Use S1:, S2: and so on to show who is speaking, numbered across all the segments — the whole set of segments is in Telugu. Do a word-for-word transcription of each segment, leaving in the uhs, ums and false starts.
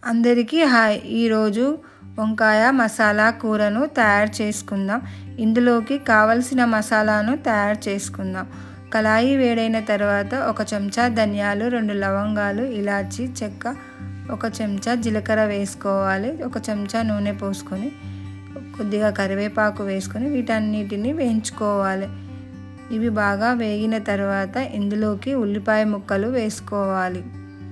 S1: అందరికీ హాయ్. ఈరోజు వంకాయ మసాలా కూరను తయారు చేసుకుందాం. ఇందులోకి కావలసిన మసాలాను తయారు చేసుకుందాం. కళాయి వేడైన తర్వాత ఒక చెంచా ధనియాలు, రెండు లవంగాలు, ఇలాచి, చెక్క, ఒక చెంచా జీలకర్ర వేసుకోవాలి. ఒక చెంచా నూనె పోసుకొని కొద్దిగా కరివేపాకు వేసుకొని వీటన్నిటిని వేయించుకోవాలి. ఇవి బాగా వేగిన తర్వాత ఇందులోకి ఉల్లిపాయ ముక్కలు వేసుకోవాలి.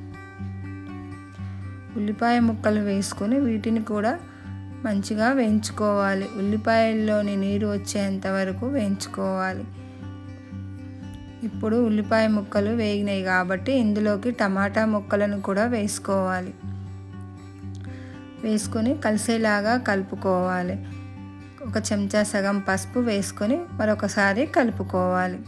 S1: ఉల్లిపాయ ముక్కలు వేసుకొని వీటిని కూడా మంచిగా వేయించుకోవాలి. ఉల్లిపాయల్లోని నీరు వచ్చేంత వరకు వేయించుకోవాలి. ఇప్పుడు ఉల్లిపాయ ముక్కలు వేగినాయి కాబట్టి ఇందులోకి టమాటా ముక్కలను కూడా వేసుకోవాలి. వేసుకొని కలిసేలాగా కలుపుకోవాలి. ఒక చెంచా సగం పసుపు వేసుకొని మరొకసారి కలుపుకోవాలి.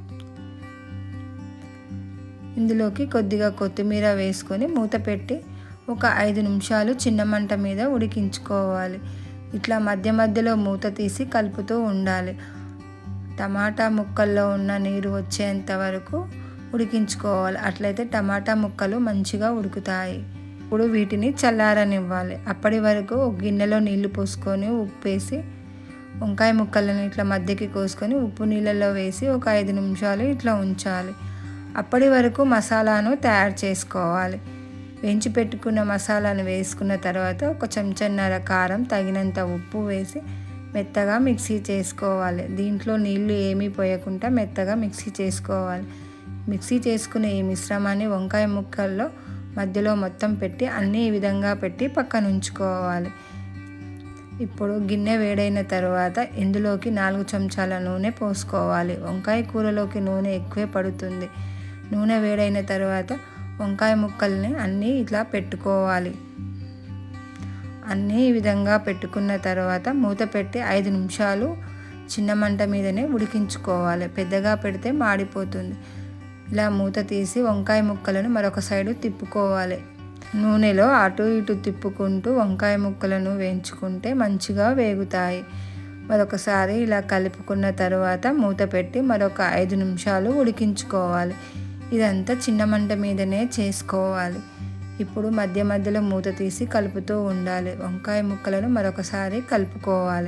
S1: ఇందులోకి కొద్దిగా కొత్తిమీర వేసుకొని మూత పెట్టి ఒక ఐదు నిమిషాలు చిన్న మంట మీద ఉడికించుకోవాలి. ఇట్లా మధ్య మధ్యలో మూత తీసి కలుపుతూ ఉండాలి. టమాటా ముక్కల్లో ఉన్న నీరు వచ్చేంత వరకు ఉడికించుకోవాలి. అట్లయితే టమాటా ముక్కలు మంచిగా ఉడుకుతాయి. ఇప్పుడు వీటిని చల్లారనివ్వాలి. అప్పటి వరకు ఒక గిన్నెలో నీళ్లు పోసుకొని ఉప్పు వేసి వంకాయ ముక్కలను ఇట్లా మధ్యకి కోసుకొని ఉప్పు నీళ్ళలో వేసి ఒక ఐదు నిమిషాలు ఇట్లా ఉంచాలి. అప్పటి వరకు మసాలాను తయారు చేసుకోవాలి. వేయించి పెట్టుకున్న మసాలాను వేసుకున్న తర్వాత ఒక చెంచాన్నర కారం, తగినంత ఉప్పు వేసి మెత్తగా మిక్సీ చేసుకోవాలి. దీంట్లో నీళ్లు ఏమీ పోయకుండా మెత్తగా మిక్సీ చేసుకోవాలి. మిక్సీ చేసుకునే ఈ మిశ్రమాన్ని వంకాయ ముక్కల్లో మధ్యలో మొత్తం పెట్టి అన్నీ ఈ విధంగా పెట్టి పక్కన ఉంచుకోవాలి. ఇప్పుడు గిన్నె వేడైన తర్వాత ఇందులోకి నాలుగు చెంచాల నూనె పోసుకోవాలి. వంకాయ కూరలోకి నూనె ఎక్కువే పడుతుంది. నూనె వేడైన తర్వాత వంకాయ ముక్కల్ని అన్నీ ఇట్లా పెట్టుకోవాలి. అన్నీ ఈ విధంగా పెట్టుకున్న తర్వాత మూత పెట్టి ఐదు నిమిషాలు చిన్న మంట మీదనే ఉడికించుకోవాలి. పెద్దగా పెడితే మాడిపోతుంది. ఇలా మూత తీసి వంకాయ ముక్కలను మరొక సైడు తిప్పుకోవాలి. నూనెలో అటు ఇటు తిప్పుకుంటూ వంకాయ ముక్కలను వేయించుకుంటే మంచిగా వేగుతాయి. మరొకసారి ఇలా కలుపుకున్న తర్వాత మూత పెట్టి మరొక ఐదు నిమిషాలు ఉడికించుకోవాలి. ఇదంతా చిన్న మంట మీదనే చేసుకోవాలి. ఇప్పుడు మధ్య మధ్యలో మూత తీసి కలుపుతూ ఉండాలి. వంకాయ ముక్కలను మరొకసారి కలుపుకోవాలి.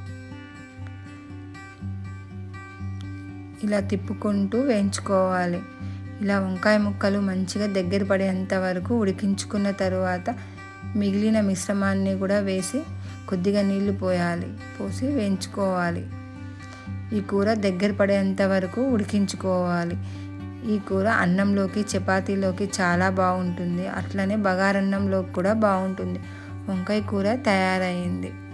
S1: ఇలా తిప్పుకుంటూ వేయించుకోవాలి. ఇలా వంకాయ ముక్కలు మంచిగా దగ్గర పడేంత వరకు ఉడికించుకున్న తర్వాత మిగిలిన మిశ్రమాన్ని కూడా వేసి కొద్దిగా నీళ్లు పోయాలి. పోసి వేయించుకోవాలి. ఈ కూర దగ్గర పడేంత వరకు ఉడికించుకోవాలి. ఈ కూర అన్నంలోకి, చపాతీలోకి చాలా బాగుంటుంది. అట్లనే బగారన్నంలోకి కూడా బాగుంటుంది. వంకాయ కూర తయారైంది.